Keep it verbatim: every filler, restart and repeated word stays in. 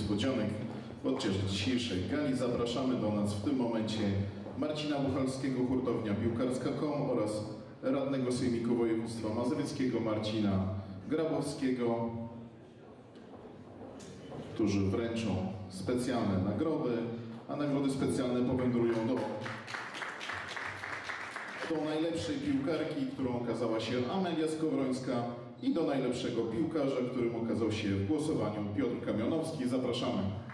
niespodzianek podczas dzisiejszej gali. Zapraszamy do nas w tym momencie Marcina Buchalskiego, hurtownia piłkarska kropka com oraz radnego Sejmiku Województwa Mazowieckiego Marcina Grabowskiego, którzy wręczą specjalne nagrody, a nagrody specjalne powędrują do, do najlepszej piłkarki, którą okazała się Amelia Skowrońska, i do najlepszego piłkarza, którym okazał się w głosowaniu Piotr Kamionowski. Zapraszamy.